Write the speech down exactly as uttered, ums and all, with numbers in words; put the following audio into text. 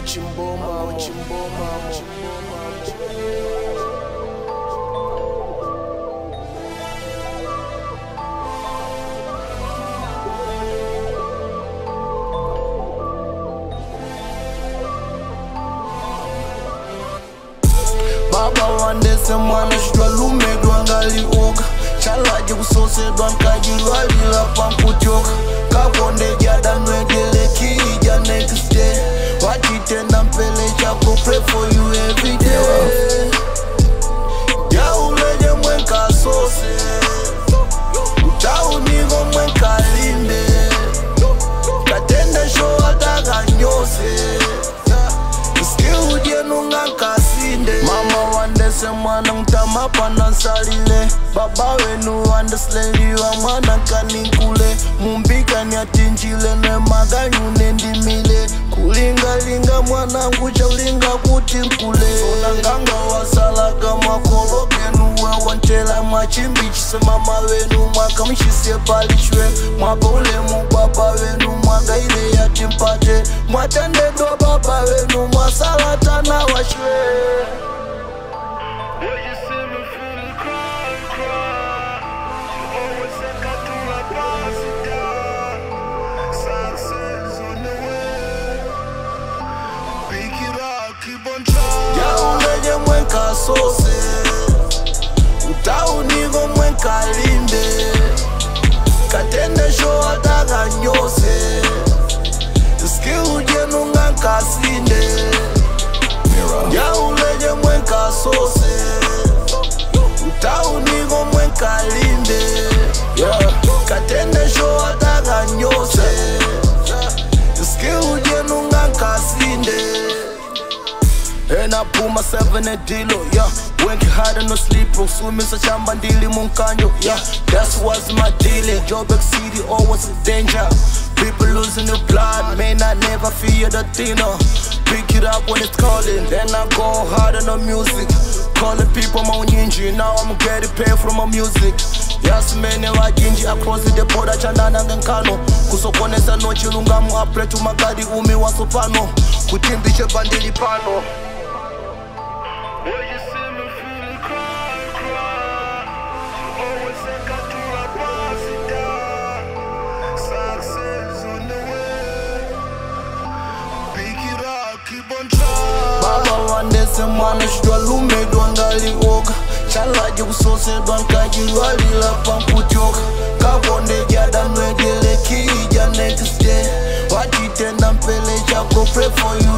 mangochi mboma, mangochi mboma, Baba wandese mwana shwa lume dwangali oka Chalaji kusose dwankaji lwali la pampuchoka Kabonde jada nwegele kija next day Wachitenda mpele chako pray for you every day Ya uleje mwenka sose Utau nigo mwenka linde Katende show ataga nyose Iski uje nunga kasinde Mama wandese mwana mtama pana salile Baba wenu wandesleli wa mwana kaninkule Mumbika ni atinjile ne maganyu nendimile Kulinga linga mwana ngucha ulinga kutimpule Unanganga wasala kama kolo genuwe Wantela machimbichi se mama wenu Mwaka mshise palishwe Mwaka ule mubaba wenu Mwaka ile ya timpate Mwatende do baba wenu Mwasalata na washwe Ya uleje mwenka sose Utau nigo mwenka linde Katende show ataga nyose Iski uje nunga kasinde Ya uleje mwenka sose Utau nigo mwenka linde Katende show ataga nyose Iski uje nunga kasinde And I pull myself in a dilo, yeah. When you hard and no sleep, swimming sa chamba ndili munkanyo, yeah. That's what's my dealing. Joburg City always a danger. People losing their blood, man, I never fear the dinner. Pick it up when it's calling, then I go hard on the music. Calling people my ninja, now I'm getting paid from my music. Yes, man, I jinji across the border, chandana ngankano. Kusokonesa no chilungamu, I pray to magadi umi wasopano. Kutimbishe bandili pano. When you see me feeling cry, cry, you always say got to la positive. Success on the way. Pick it up, keep on trying. Baba wandese mwana shwa lume dwangali oka Chalaji kusose dwankaji lwali la pampuchoka Kabonde jada nwegele kija next day Wachitenda mpele chako pray for you